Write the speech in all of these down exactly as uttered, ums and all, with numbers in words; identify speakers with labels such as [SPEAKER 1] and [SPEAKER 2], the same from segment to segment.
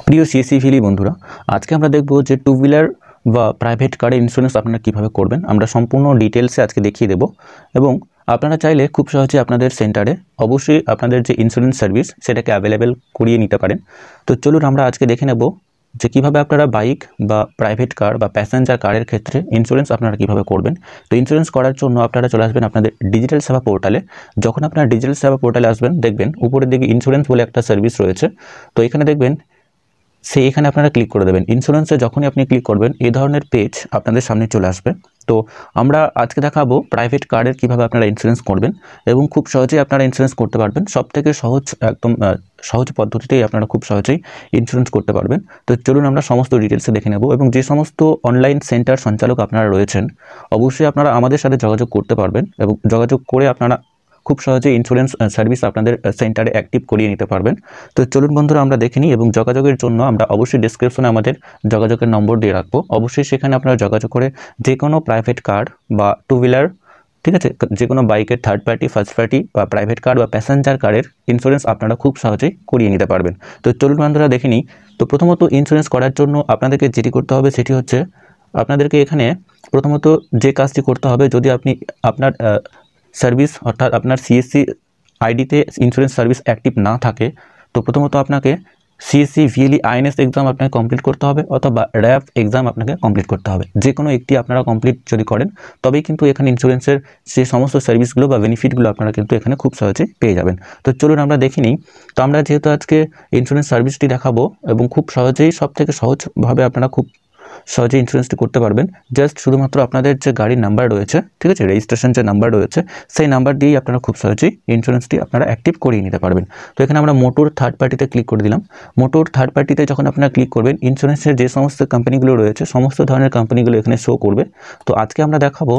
[SPEAKER 1] প্রিয় CSC valley বন্ধুরা, আজকে আমরা দেখব যে টু হুইলার বা প্রাইভেট কারের ইন্স্যুরেন্স আপনারা কীভাবে করবেন। আমরা সম্পূর্ণ ডিটেলসে আজকে দেখিয়ে দেব এবং আপনারা চাইলে খুব সহজে আপনাদের সেন্টারে অবশ্যই আপনাদের যে ইন্স্যুরেন্স সার্ভিস সেটাকে অ্যাভেলেবেল করিয়ে নিতে পারেন। তো চলুন আমরা আজকে দেখে নেব যে কীভাবে আপনারা বাইক বা প্রাইভেট কার বা প্যাসেঞ্জার কারের ক্ষেত্রে ইন্স্যুরেন্স আপনারা কীভাবে করবেন। তো ইন্স্যুরেন্স করার জন্য আপনারা চলে আসবেন আপনাদের ডিজিটাল সেবা পোর্টালে। যখন আপনারা ডিজিটাল সেবা পোর্টালে আসবেন, দেখবেন উপরের দিকে ইন্স্যুরেন্স বলে একটা সার্ভিস রয়েছে। তো এখানে দেখবেন সেই এখানে আপনারা ক্লিক করে দেবেন। ইন্স্যুরেন্সে যখনই আপনি ক্লিক করবেন এই ধরনের পেজ আপনাদের সামনে চলে আসবে। তো আমরা আজকে দেখাবো প্রাইভেট কারের কীভাবে আপনারা ইন্স্যুরেন্স করবেন এবং খুব সহজেই আপনারা ইন্স্যুরেন্স করতে পারবেন। সবথেকে সহজ একদম সহজ পদ্ধতিতেই আপনারা খুব সহজেই ইন্স্যুরেন্স করতে পারবেন। তো চলুন আমরা সমস্ত ডিটেলসে দেখে নেব এবং যে সমস্ত অনলাইন সেন্টার সঞ্চালক আপনারা রয়েছেন অবশ্যই আপনারা আমাদের সাথে যোগাযোগ করতে পারবেন এবং যোগাযোগ করে আপনারা খুব সহজে ইন্স্যুরেন্স সার্ভিস আপনাদের সেন্টারে অ্যাক্টিভ করিয়ে নিতে পারবেন। তো চলুন বন্ধুরা আমরা দেখে নিই এবং যোগাযোগের জন্য আমরা অবশ্যই ডেসক্রিপশনে আমাদের যোগাযোগের নম্বর দিয়ে রাখবো। অবশ্যই সেখানে আপনারা যোগাযোগ করে যে কোনো প্রাইভেট কার বা টু হুইলার, ঠিক আছে, যে কোনো বাইকের থার্ড পার্টি, ফার্স্ট পার্টি বা প্রাইভেট কার বা প্যাসেঞ্জার কারের ইন্স্যুরেন্স আপনারা খুব সহজেই করিয়ে নিতে পারবেন। তো চলুন বন্ধুরা দেখে নিই। তো প্রথমত ইন্স্যুরেন্স করার জন্য আপনাদেরকে যেটি করতে হবে সেটি হচ্ছে আপনাদেরকে এখানে প্রথমত যে কাজটি করতে হবে, যদি আপনি আপনার সার্ভিস অর্থাৎ আপনার সিএসসি আইডিতে ইন্স্যুরেন্স সার্ভিস অ্যাক্টিভ না থাকে, তো প্রথমত আপনাকে সিএসসি ভিএলই আইএনএস এক্সাম আপনাকে কমপ্লিট করতে হবে অথবা র্যাব এক্সাম আপনাকে কমপ্লিট করতে হবে। যে কোনো একটি আপনারা কমপ্লিট যদি করেন তবেই কিন্তু এখানে ইন্স্যুরেন্সের যে সমস্ত সার্ভিসগুলো বা বেনিফিটগুলো আপনারা কিন্তু এখানে খুব সহজে পেয়ে যাবেন। তো চলুন আমরা দেখে নিই। তো আমরা যেহেতু আজকে ইন্স্যুরেন্স সার্ভিসটি দেখাবো এবং খুব সহজেই সব থেকে সহজভাবে আপনারা খুব সহজে ইন্স্যুরেন্সটি করতে পারবেন। জাস্ট শুধুমাত্র আপনাদের যে গাড়ির নাম্বার রয়েছে, ঠিক আছে, রেজিস্ট্রেশন যে নাম্বার রয়েছে সেই নাম্বার দিয়েই আপনারা খুব সহজেই ইন্স্যুরেন্সটি আপনারা অ্যাক্টিভ করিয়ে নিতে পারবেন। তো এখানে আমরা মোটর থার্ড পার্টিতে ক্লিক করে দিলাম। মোটর থার্ড পার্টিতে যখন আপনারা ক্লিক করবেন ইন্স্যুরেন্সের যে সমস্ত কোম্পানিগুলো রয়েছে সমস্ত ধরনের কোম্পানিগুলো এখানে শো করবে। তো আজকে আমরা দেখাবো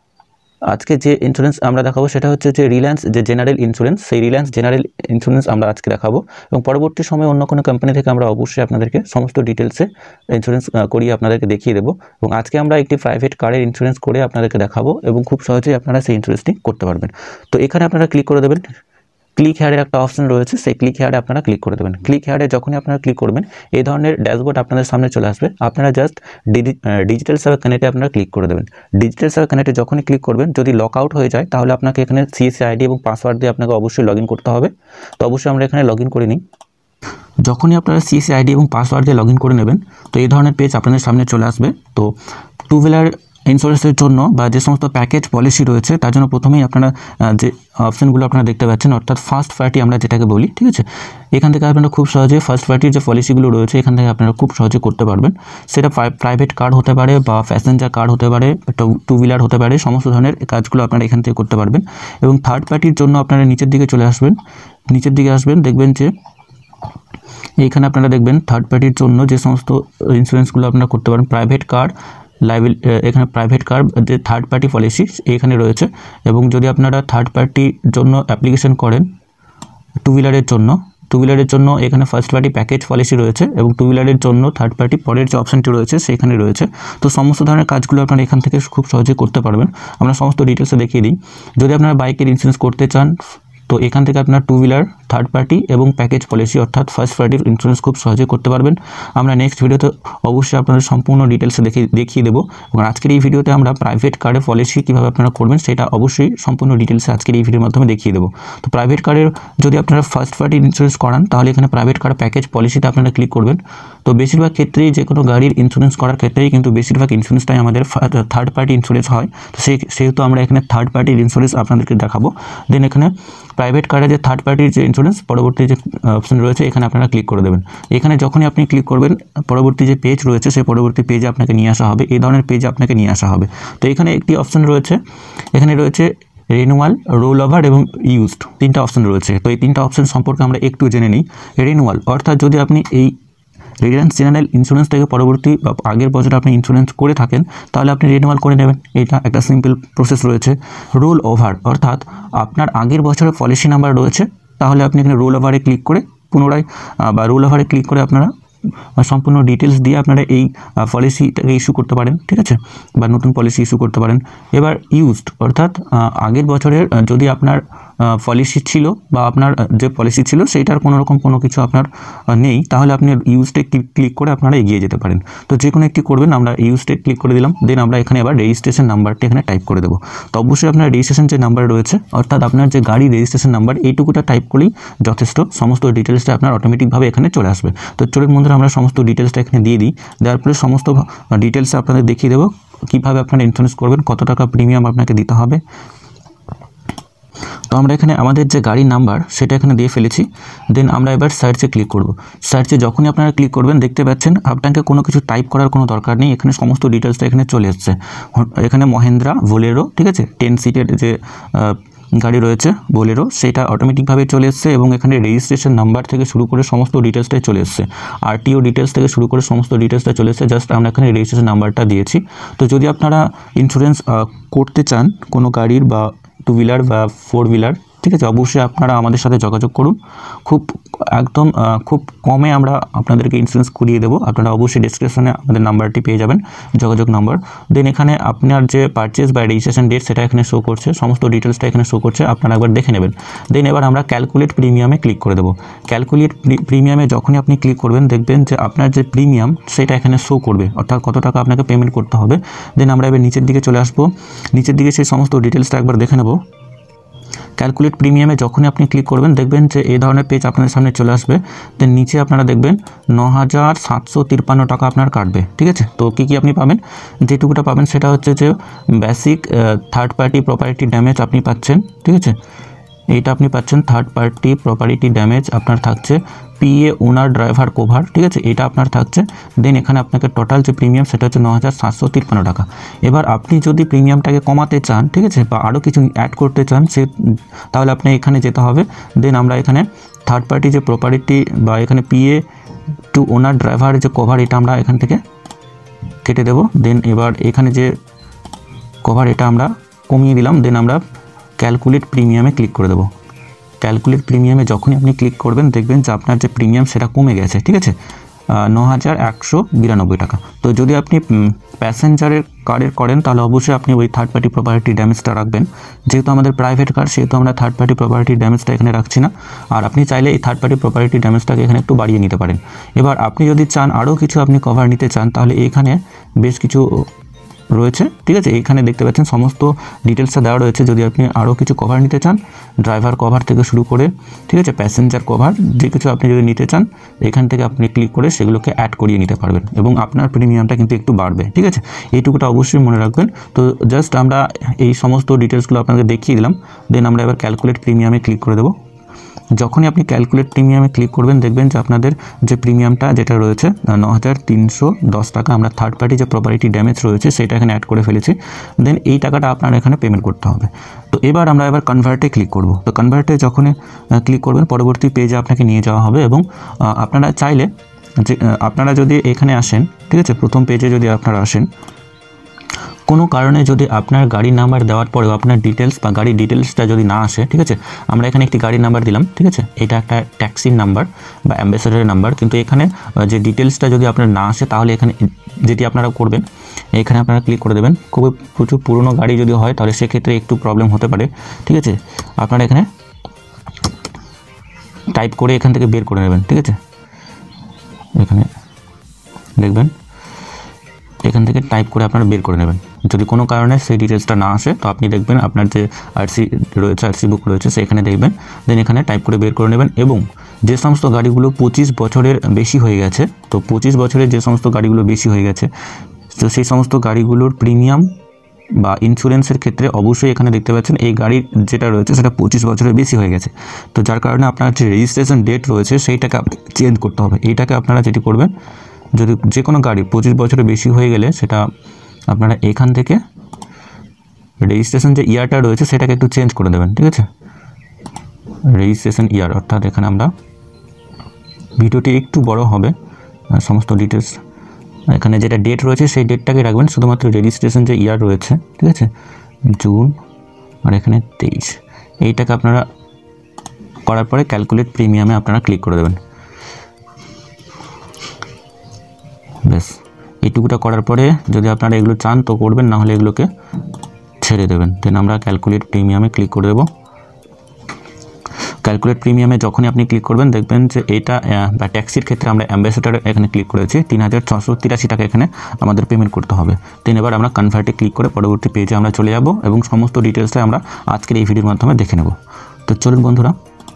[SPEAKER 1] আজকে যে ইন্স্যুরেন্স আমরা দেখাবো সেটা হচ্ছে যে রিলায়েন্স যে জেনারেল ইন্স্যুরেন্স, সেই রিলায়েন্স জেনারেল ইন্স্যুরেন্স আমরা আজকে দেখাবো এবং পরবর্তী সময়ে অন্য কোনো কোম্পানি থেকে আমরা অবশ্যই আপনাদেরকে সমস্ত ডিটেলসে ইন্স্যুরেন্স করিয়ে আপনাদেরকে দেখিয়ে দেবো। এবং আজকে আমরা একটি প্রাইভেট কারের ইন্স্যুরেন্স করে আপনাদেরকে দেখাবো এবং খুব সহজেই আপনারা সেই ইন্স্যুরেন্সটি করতে পারবেন। তো এখানে আপনারা ক্লিক করে দেবেন। ক্লিক হেয়ারের একটা অপশন রয়েছে, সেই ক্লিক হেয়ারে আপনারা ক্লিক করে দেবেন। ক্লিক হেয়ারে যখনই আপনারা ক্লিক করবেন এই ধরনের ড্যাশবোর্ড আপনাদের সামনে চলে আসবে। আপনারা জাস্ট ডিজিটাল সেবা কানেক্টে আপনারা ক্লিক করে দেবেন। ডিজিটাল সেবা কানেক্টে যখনই ক্লিক করবেন যদি লক আউট হয়ে যায় তাহলে আপনাকে এখানে সিএসসি আইডি এবং পাসওয়ার্ড দিয়ে আপনাকে অবশ্যই লগ ইন করতে হবে। তো অবশ্যই আমরা এখানে লগ ইন করে নিই। যখনই আপনারা সিএসসি আইডি এবং পাসওয়ার্ড দিয়ে লগ ইন করে নেবেন তো এই ধরনের পেজ আপনাদের সামনে চলে আসবে। তো টু হুইলার ইন্স্যুরেন্সের জন্য বা যে সমস্ত প্যাকেজ পলিসি রয়েছে তার জন্য প্রথমেই আপনারা যে অপশানগুলো আপনারা দেখতে পাচ্ছেন অর্থাৎ ফার্স্ট পার্টি আমরা যেটাকে বলি, ঠিক আছে, এখান থেকে আপনারা খুব সহজে ফার্স্ট পার্টির যে পলিসিগুলো রয়েছে এখান থেকে আপনারা খুব সহজে করতে পারবেন। সেটা প্রাইভেট কার হতে পারে বা প্যাসেঞ্জার কার হতে পারে, টু হুইলার হতে পারে, সমস্ত ধরনের কাজগুলো আপনারা এখান থেকে করতে পারবেন। এবং থার্ড পার্টির জন্য আপনারা নিচের দিকে চলে আসবেন। নিচের দিকে আসবেন, দেখবেন যে এইখানে আপনারা দেখবেন থার্ড পার্টির জন্য যে সমস্ত ইন্স্যুরেন্সগুলো আপনারা করতে পারেন। প্রাইভেট কার লাইবিল এখানে প্রাইভেট কার যে থার্ড পার্টি পলিসি এখানে রয়েছে এবং যদি আপনারা থার্ড পার্টির জন্য অ্যাপ্লিকেশন করেন টু হুইলারের জন্য টু হুইলারের জন্য এখানে ফার্স্ট পার্টি প্যাকেজ পলিসি রয়েছে এবং টু হুইলারের জন্য থার্ড পার্টি পরের যে অপশানটি রয়েছে সেখানে রয়েছে। তো সমস্ত ধরনের কাজগুলো আপনারা এখান থেকে খুব সহজেই করতে পারবেন। আমরা সমস্ত ডিটেলসে দেখিয়ে দিই। যদি আপনারা বাইকের ইন্স্যুরেন্স করতে চান তো এখান থেকে আপনার টু হুইলার, থার্ড পার্টি এবং প্যাকেজ পলিসি অর্থাৎ ফার্স্ট পার্টির ইন্স্যুরেন্স খুব সহজে করতে পারবেন। আমরা নেক্সট ভিডিওতে অবশ্যই আপনাদের সম্পূর্ণ ডিটেলসে দেখে দেখিয়ে দেবো এবং আজকের এই ভিডিওতে আমরা প্রাইভেট কারের পলিসি কীভাবে আপনারা করবেন সেটা অবশ্যই সম্পূর্ণ ডিটেলসে আজকের এই ভিডিওর মাধ্যমে দেখিয়ে দেবো। তো প্রাইভেট কারের যদি আপনারা ফার্স্ট পার্টি ইন্স্যুরেন্স করান তাহলে এখানে প্রাইভেট কার প্যাকেজ পলিসিতে আপনারা ক্লিক করবেন। তো বেশিরভাগ ক্ষেত্রেই যে কোনো গাড়ির ইন্স্যুরেন্স করার ক্ষেত্রেই কিন্তু বেশিরভাগ ইন্স্যুরেন্সটাই আমাদের থার্ড পার্টি ইন্স্যুরেন্স হয়। তো সেই সেহেতু আমরা এখানে থার্ড পার্টির ইন্স্যুরেন্স আপনাদেরকে দেখাবো। দেন এখানে প্রাইভেট কারের যে থার্ড পার্টির যে ইন্স্যুরেন্স পরবর্তী যে অপশন রয়েছে এখানে আপনারা ক্লিক করে দেবেন। এখানে যখনই আপনি ক্লিক করবেন পরবর্তী যে পেজ রয়েছে সেই পরবর্তী পেজে আপনাকে নিয়ে আসা হবে। এই ধরনের পেজে আপনাকে নিয়ে আসা হবে। তো এখানে একটি অপশন রয়েছে, এখানে রয়েছে রিনিউয়াল, রোল ওভার এবং ইউজড, তিনটা অপশন রয়েছে। তো এই তিনটা অপশন সম্পর্কে আমরা একটু জেনে নিই। রিনিউয়াল অর্থাৎ যদি আপনি এই রিলায়েন্স জেনারেল ইন্স্যুরেন্স থেকে পরবর্তী বা আগের বছর আপনি ইন্স্যুরেন্স করে থাকেন তাহলে আপনি রিনিউয়াল করে নেবেন। এটা একটা সিম্পল প্রসেস রয়েছে। রোল ওভার অর্থাৎ আপনার আগের বছরের পলিসি নাম্বার রয়েছে তাহলে আপনি এখানে রোল ওভারে ক্লিক করে পুনরায় বা রোল ওভারে ক্লিক করে আপনারা সম্পূর্ণ ডিটেলস দিয়ে আপনারা এই পলিসিটাকে ইস্যু করতে পারেন, ঠিক আছে, বা নতুন পলিসি ইস্যু করতে পারেন। এবার ইউজড অর্থাৎ আগের বছরের যদি আপনার পলিসি ছিল বা আপনার যে পলিসি ছিল সেইটার কোনো রকম কোনো কিছু আপনার নেই, তাহলে আপনি ইউজটে ক্লিক করে আপনারা এগিয়ে যেতে পারেন। তো যে কোনো একটি করবেন, আমরা ইউজটে ক্লিক করে দিলাম। দেন আমরা এখানে আবার রেজিস্ট্রেশন নাম্বারটি এখানে টাইপ করে দেবো। তো অবশ্যই আপনার রেজিস্ট্রেশন যে নাম্বার রয়েছে, অর্থাৎ আপনার যে গাড়ি রেজিস্ট্রেশন নাম্বার, এইটুকুটা টাইপ করলেই যথেষ্ট। সমস্ত ডিটেলসটা আপনার অটোমেটিকভাবে এখানে চলে আসবে। তো চলুন বন্ধুরা আমরা সমস্ত ডিটেলসটা এখানে দিয়ে দিই। দেওয়ার পরে সমস্ত ডিটেলস আপনাদের দেখিয়ে দেবো কীভাবে আপনারা ইন্স্যুরেন্স করবেন, কত টাকা প্রিমিয়াম আপনাকে দিতে হবে। তো আমরা এখানে আমাদের যে গাড়ির নাম্বার সেটা এখানে দিয়ে ফেলেছি। দেন আমরা এবার সার্চে ক্লিক করব। সার্চে যখনই আপনারা ক্লিক করবেন দেখতে পাচ্ছেন আপনাকে কোনো কিছু টাইপ করার কোনো দরকার নেই, এখানে সমস্ত ডিটেলসটা এখানে চলে এসছে। এখানে মহেন্দ্রা বোলেরো, ঠিক আছে, টেন সিটের যে গাড়ি রয়েছে বোলেরো, সেটা অটোমেটিকভাবে চলে এসছে এবং এখানে রেজিস্ট্রেশন নাম্বার থেকে শুরু করে সমস্ত ডিটেলসটাই চলে এসছে। আরটিও ডিটেলস থেকে শুরু করে সমস্ত ডিটেলসটা চলে এসছে। জাস্ট আমরা এখানে রেজিস্ট্রেশন নাম্বারটা দিয়েছি। তো যদি আপনারা ইন্স্যুরেন্স করতে চান কোনো গাড়ির বা টু হুইলার বা ফোর হুইলার, ঠিক আছে, অবশ্যই আপনারা আমাদের সাথে যোগাযোগ করুন। খুব একদম খুব কমে আমরা আপনাদেরকে ইন্স্যুরেন্স করিয়ে দেবো। আপনারা অবশ্যই ডেসক্রিপশনে আমাদের নাম্বারটি পেয়ে যাবেন, যোগাযোগ নাম্বার। দেন এখানে আপনার যে পারচেজ বা রেজিস্ট্রেশন ডেট সেটা এখানে শো করছে, সমস্ত ডিটেলসটা এখানে শো করছে, আপনারা একবার দেখে নেবেন। দেন এবার আমরা ক্যালকুলেট প্রিমিয়ামে ক্লিক করে দেবো। ক্যালকুলেট প্রিমিয়ামে যখনই আপনি ক্লিক করবেন দেখবেন যে আপনার যে প্রিমিয়াম সেটা এখানে শো করবে, অর্থাৎ কত টাকা আপনাকে পেমেন্ট করতে হবে। দেন আমরা এবার নিচের দিকে চলে আসবো। নিচের দিকে সেই সমস্ত ডিটেলসটা একবার দেখে নেব। ক্যালকুলেট প্রিমিয়ামে যখনই আপনি ক্লিক করবেন দেখবেন যে এই ধরনের পেজ আপনাদের সামনে চলে আসবে। দেন নিচে আপনারা দেখবেন ন হাজার সাতশো তিপ্পান্ন টাকা আপনার কাটবে, ঠিক আছে। তো কী কী আপনি পাবেন, যেটুকুটা পাবেন সেটা হচ্ছে যে basic third party property damage আপনি পাচ্ছেন, ঠিক আছে, এইটা আপনি পাচ্ছেন। থার্ড পার্টি প্রপার্টি ড্যামেজ আপনার থাকছে। পিএ ওনার ড্রাইভার কভার, ঠিক আছে, এটা আপনার থাকছে। দেন এখানে আপনাকে টোটাল যে প্রিমিয়াম সেটা হচ্ছে ন হাজার সাতশো তিপ্পান্ন টাকা। এবার আপনি যদি প্রিমিয়ামটাকে কমাতে চান, ঠিক আছে, বা আরও কিছু অ্যাড করতে চান, সে তাহলে আপনি এখানে যেতে হবে। দেন আমরা এখানে থার্ড পার্টি যে প্রপার্টি বা এখানে পিএ টু ওনার ড্রাইভার যে কভার, এটা আমরা এখান থেকে কেটে দেব। দেন এবার এখানে যে কভার এটা আমরা কমিয়ে দিলাম। দেন আমরা ক্যালকুলেট প্রিমিয়ামে ক্লিক করে দেবো। ক্যালকুলেট প্রিমিয়ামে যখনই আপনি ক্লিক করবেন দেখবেন যে আপনার যে প্রিমিয়াম সেটা কমে গেছে, ঠিক আছে, ন হাজার একশো বিরানব্বই টাকা। তো যদি আপনি প্যাসেঞ্জারের কারের করেন তাহলে অবশ্যই আপনি ওই থার্ড পার্টি প্রপার্টি ড্যামেজটা রাখবেন। যেহেতু আমাদের প্রাইভেট কার সেহেতু আমরা থার্ড পার্টি প্রপার্টি ড্যামেজটা এখানে রাখছি না। আর আপনি চাইলে এই থার্ড পার্টি প্রপার্টি ড্যামেজটাকে এখানে একটু বাড়িয়ে নিতে পারেন। এবার আপনি যদি চান আরও কিছু আপনি কভার নিতে চান তাহলে এখানে বেশ কিছু রয়েছে, ঠিক আছে, এইখানে দেখতে পাচ্ছেন সমস্ত ডিটেলসটা দেওয়া রয়েছে। যদি আপনি আরও কিছু কভার নিতে চান, ড্রাইভার কভার থেকে শুরু করে, ঠিক আছে, প্যাসেঞ্জার কভার, যে কিছু আপনি যদি নিতে চান এখান থেকে আপনি ক্লিক করে সেগুলোকে অ্যাড করিয়ে নিতে পারবেন এবং আপনার প্রিমিয়ামটা কিন্তু একটু বাড়বে, ঠিক আছে। এইটুকুটা অবশ্যই মনে রাখবেন। তো জাস্ট আমরা এই সমস্ত ডিটেলসগুলো আপনাকে দেখিয়ে দিলাম। দেন আমরা এবার ক্যালকুলেট প্রিমিয়ামে ক্লিক করে দেবো। যখনই আপনি ক্যালকুলেট প্রিমিয়ামে ক্লিক করবেন দেখবেন যে আপনাদের যে প্রিমিয়ামটা যেটা রয়েছে ন হাজার তিনশো দশ টাকা আমরা থার্ড পার্টি যে প্রপার্টি ড্যামেজ রয়েছে সেটা এখানে অ্যাড করে ফেলেছি। দেন এই টাকাটা আপনার এখানে পেমেন্ট করতে হবে। তো এবার আমরা এবার কনভার্টে ক্লিক করব। তো কনভার্টে যখনই ক্লিক করবেন পরবর্তী পেজে আপনাকে নিয়ে যাওয়া হবে এবং আপনারা চাইলে যে আপনারা যদি এখানে আসেন, ঠিক আছে, প্রথম পেজে যদি আপনারা আসেন, কোনো কারণে যদি আপনার গাড়ির নাম্বার দেওয়ার পরেও আপনার ডিটেলস বা গাড়ির ডিটেলসটা যদি না আসে, ঠিক আছে, আমরা এখানে একটি গাড়ির নাম্বার দিলাম, ঠিক আছে, এটা একটা ট্যাক্সির নাম্বার বা অ্যাম্বাসেডারের নাম্বার, কিন্তু এখানে যে ডিটেলসটা যদি আপনার না আসে তাহলে এখানে যেটি আপনারা করবেন এখানে আপনারা ক্লিক করে দেবেন। খুবই প্রচুর পুরনো গাড়ি যদি হয় তাহলে সেক্ষেত্রে একটু প্রবলেম হতে পারে, ঠিক আছে, আপনারা এখানে টাইপ করে এখান থেকে বের করে নেবেন, ঠিক আছে, এখানে দেখবেন এখান থেকে টাইপ করে আপনারা বের করে নেবেন। যদি কোনো কারণে সেই ডিটেলসটা না আসে তো আপনি দেখবেন আপনার যে আরসি রয়েছে, আরসি বুক রয়েছে সেখানে দেখবেন। দেন এখানে টাইপ করে বের করে নেবেন এবং যে সমস্ত গাড়িগুলো পঁচিশ বছরের বেশি হয়ে গেছে, তো পঁচিশ বছরের যে সমস্ত গাড়িগুলো বেশি হয়ে গেছে তো সেই সমস্ত গাড়িগুলোর প্রিমিয়াম বা ইন্স্যুরেন্সের ক্ষেত্রে অবশ্যই এখানে দেখতে পাচ্ছেন এই গাড়ির যেটা রয়েছে সেটা পঁচিশ বছরের বেশি হয়ে গেছে। তো যার কারণে আপনার যে রেজিস্ট্রেশন ডেট রয়েছে সেইটাকে চেঞ্জ করতে হবে। এইটাকে আপনারা যেটি করবেন, যদি যে কোনো গাড়ি পঁচিশ বছরের বেশি হয়ে গেলে সেটা আপনারা এখান থেকে রেজিস্ট্রেশন যে ইয়ারটা রয়েছে সেটাকে একটু চেঞ্জ করে দেবেন, ঠিক আছে, রেজিস্ট্রেশন ইয়ার, অর্থাৎ এখানে আমরা ভিডিওটি একটু বড় হবে, সমস্ত ডিটেলস এখানে যেটা ডেট রয়েছে সেই ডেটটাকে রাখবেন, শুধুমাত্র রেজিস্ট্রেশন যে ইয়ার রয়েছে, ঠিক আছে, জুন আর এখানে তেইশ, এইটাকে আপনারা করার পরে ক্যালকুলেট প্রিমিয়ামে আপনারা ক্লিক করে দেবেন। বেশ, এইটুকুটা করার পরে যদি আপনারা এগুলো চান তো করবেন, না হলে এগুলোকে ছেড়ে দেবেন। দেন আমরা ক্যালকুলেট প্রিমিয়ামে ক্লিক করে দেবো। ক্যালকুলেট প্রিমিয়ামে যখনই আপনি ক্লিক করবেন দেখবেন যে এটা বা ট্যাক্সির ক্ষেত্রে আমরা অ্যাম্বাসেডার এখানে ক্লিক করেছি, তিন হাজার ছশো তিরাশি টাকা এখানে আমাদের পেমেন্ট করতে হবে। দেন এবার আমরা কনভার্টে ক্লিক করে পরবর্তী পেজে আমরা চলে যাব এবং সমস্ত ডিটেলসটা আমরা আজকের এই ভিডিওর মাধ্যমে দেখে নেব। তো চলুন বন্ধুরা,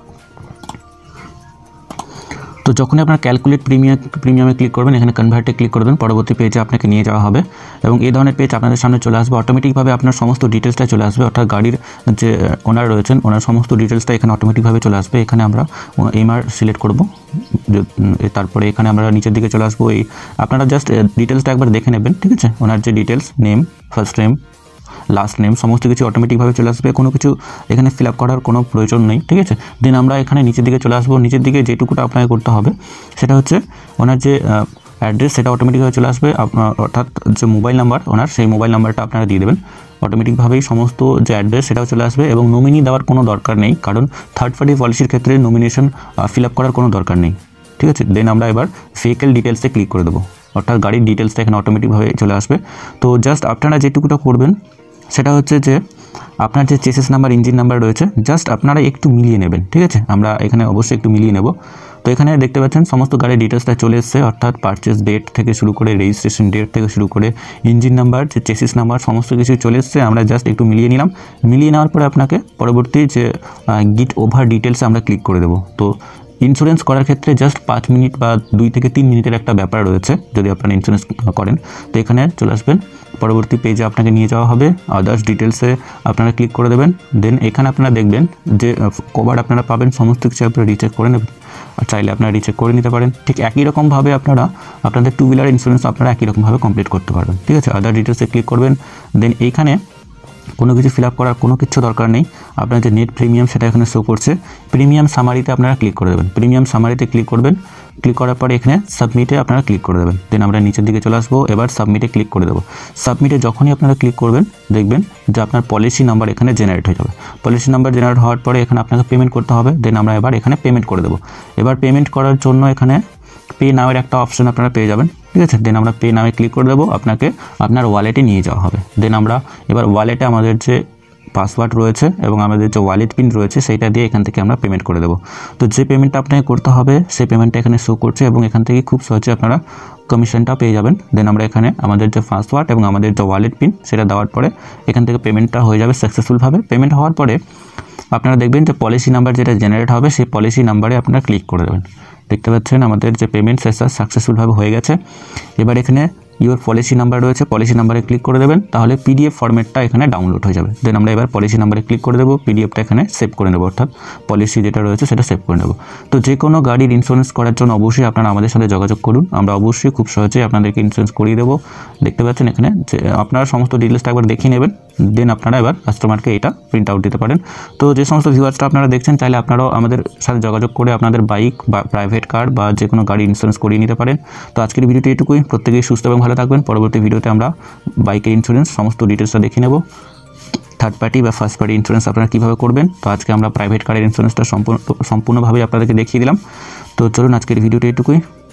[SPEAKER 1] তো যখনই আপনার ক্যালকুলেট প্রিমিয়াম প্রিমিয়ামে ক্লিক করবেন, এখানে কনভার্টে ক্লিক করবেন, পরবর্তী পেজে আপনাকে নিয়ে যাওয়া হবে এবং এই ধরনের পেজ আপনাদের সামনে চলে আসবে। অটোমেটিকভাবে আপনার সমস্ত ডিটেলসটা চলে আসবে, অর্থাৎ গাড়ির যে ওনার রয়েছেন ওনার সমস্ত ডিটেলসটা এখানে অটোমেটিকভাবে চলে আসবে। এখানে আমরা এমআর সিলেক্ট করব, তারপরে এখানে আমরা নিচের দিকে চলে আসবো। এই আপনারা জাস্ট ডিটেলসটা একবার দেখে নেবেন, ঠিক আছে। ওনার যে details, name, first name, last name, সমস্ত কিছু অটোমেটিকভাবে চলে আসবে, কোনো কিছু এখানে ফিল আপ করার কোনো প্রয়োজন নেই, ঠিক আছে। দেন আমরা এখানে নিচের দিকে চলে আসবো। নিচের দিকে যেটুকুটা আপনাকে করতে হবে সেটা হচ্ছে ওনার যে অ্যাড্রেস সেটা অটোমেটিকভাবে চলে আসবে, আপনার অর্থাৎ যে মোবাইল নাম্বার ওনার সেই মোবাইল নাম্বারটা আপনারা দিয়ে দেবেন। অটোমেটিকভাবেই সমস্ত যে অ্যাড্রেস সেটাও চলে আসবে এবং নমিনি দেওয়ার কোনো দরকার নেই, কারণ থার্ড পার্টি পলিসির ক্ষেত্রে নমিনেশন ফিল আপ করার কোনো দরকার নেই, ঠিক আছে। দেন আমরা এবার ভেহিকেল ডিটেলসে ক্লিক করে দেবো, অর্থাৎ গাড়ির ডিটেলসটা এখানে অটোমেটিকভাবে চলে আসবে। তো জাস্ট আপনারা যেটুকুটা করবেন সেটা হচ্ছে যে আপনার যে চেসিস নাম্বার, ইঞ্জিন নাম্বার রয়েছে জাস্ট আপনারা একটু মিলিয়ে নেবেন, ঠিক আছে। আমরা এখানে অবশ্যই একটু মিলিয়ে নেব। তো এখানে দেখতে পাচ্ছেন সমস্ত গাড়ির ডিটেলসটা চলে এসেছে, অর্থাৎ পারচেস ডেট থেকে শুরু করে রেজিস্ট্রেশন ডেট থেকে শুরু করে ইঞ্জিন নাম্বার, যে চেসিস নাম্বার, সমস্ত কিছু চলে এসেছে। আমরা জাস্ট একটু মিলিয়ে নিলাম। মিলিয়ে নেওয়ার পরে আপনাকে পরবর্তী যে গিট ওভার ডিটেলসে আমরা ক্লিক করে দেবো। তো ইন্স্যুরেন্স করার ক্ষেত্রে জাস্ট পাঁচ মিনিট বা দুই থেকে তিন মিনিটের একটা ব্যাপার রয়েছে যদি আপনারা ইন্স্যুরেন্স করেন। তো এখানে চলে আসবেন, পরবর্তী পেজে আপনাকে নিয়ে যাওয়া হবে, আদার্স ডিটেলসে আপনারা ক্লিক করে দেবেন। দেন এখানে আপনারা দেখবেন যে কভার আপনারা পাবেন, সমস্ত কিছু আপনারা রিচেক করে নেবেন, আর চাইলে আপনারা রিচেক করে নিতে পারেন। ঠিক একই রকমভাবে আপনারা আপনাদের টু হুইলার ইন্স্যুরেন্স আপনারা একই রকমভাবে কমপ্লিট করতে পারবেন, ঠিক আছে। আদার ডিটেলসে ক্লিক করবেন। দেন এইখানে কোনো কিছু ফিল আপ করার কোনো কিছু দরকার নেই, আপনার যে নেট প্রিমিয়াম সেটা এখানে শো করছে। প্রিমিয়াম সামারিতে আপনারা ক্লিক করে দেবেন, প্রিমিয়াম সামারিতে ক্লিক করবেন। ক্লিক করার পরে এখানে সাবমিটে আপনারা ক্লিক করে দেবেন। দেন আমরা নিচের দিকে চলে আসবো, এবার সাবমিটে ক্লিক করে দেবো। সাবমিটে যখনই আপনারা ক্লিক করবেন দেখবেন যে আপনার পলিসি নাম্বার এখানে জেনারেট হয়ে যাবে। পলিসি নাম্বার জেনারেট হওয়ার পরে এখানে আপনাকে পেমেন্ট করতে হবে। দেন আমরা এবার এখানে পেমেন্ট করে দেবো। এবার পেমেন্ট করার জন্য এখানে পে নামের একটা অপশন আপনারা পেয়ে যাবেন, ঠিক আছে। দেন আমরা পে নামে ক্লিক করে দেবো, আপনাকে আপনার ওয়ালেটে নিয়ে যাওয়া হবে। দেন আমরা এবার ওয়ালেটে আমাদের যে পাসওয়ার্ড রয়েছে এবং আমাদের যে ওয়ালেট পিন রয়েছে সেইটা দিয়ে এখান থেকে আমরা পেমেন্ট করে দেবো। তো যে পেমেন্টটা আপনাকে করতে হবে সেই পেমেন্টটা এখানে শো করছে এবং এখান থেকে খুব সহজে আপনারা কমিশনটা পেয়ে যাবেন। দেন আমরা এখানে আমাদের যে পাসওয়ার্ড এবং আমাদের যে ওয়ালেট পিন সেটা দেওয়ার পরে এখান থেকে পেমেন্টটা হয়ে যাবে সাকসেসফুলভাবে। পেমেন্ট হওয়ার পরে আপনারা দেখবেন যে পলিসি নাম্বার যেটা জেনারেট হবে সেই পলিসি নাম্বারে আপনারা ক্লিক করে দেবেন। দেখতে পাচ্ছেন আমাদের যে পেমেন্ট সেটা সাকসেসফুলভাবে হয়ে গেছে। এবার এখানে ইউর পলিসি নাম্বার রয়েছে, পলিসি নাম্বারে ক্লিক করে দেবেন, তাহলে পিডিএফ ফরম্যাটটা এখানে ডাউনলোড হয়ে যাবে। দেন আমরা এবার পলিসি নাম্বারে ক্লিক করে দেবো, পিডিএফটা এখানে সেভ করে নেব, অর্থাৎ পলিসি যেটা রয়েছে সেটা সেভ করে নেব। তো যে কোনো গাড়ির ইন্স্যুরেন্স করার জন্য অবশ্যই আপনারা আমাদের সাথে যোগাযোগ করুন, আমরা অবশ্যই খুব সহজেই আপনাদেরকে ইন্স্যুরেন্স করিয়ে দেবো। দেখতে পাচ্ছেন এখানে যে আপনারা সমস্ত ডিটেলসটা একবার দেখিয়ে নেবেন। দেন আপনারা এবার কাস্টমারকে এটা প্রিন্ট আউট দিতে পারেন। তো যে সমস্ত ভিউয়ার্সটা আপনারা দেখছেন চাইলে আপনারাও আমাদের সাথে যোগাযোগ করে আপনাদের বাইক বা প্রাইভেট কার বা যে কোনো গাড়ি ইন্স্যুরেন্স করিয়ে নিতে পারেন। তো আজকের ভিডিওটি এটুকুই, প্রত্যেকেই সুস্থ এবং ভালো থাকবেন। পরবর্তী ভিডিওতে আমরা বাইকের ইন্স্যুরেন্স সমস্ত ডিটেলসটা দেখে নেব, থার্ড পার্টি বা ফার্স্ট পার্টি ইন্স্যুরেন্স আপনারা কীভাবে করবেন। তো আজকে আমরা প্রাইভেট কারের ইন্স্যুরেন্সটা সম্পূর্ণ সম্পূর্ণভাবে আপনাদেরকে দেখিয়ে দিলাম। তো চলুন আজকের ভিডিওটি এটুকুই।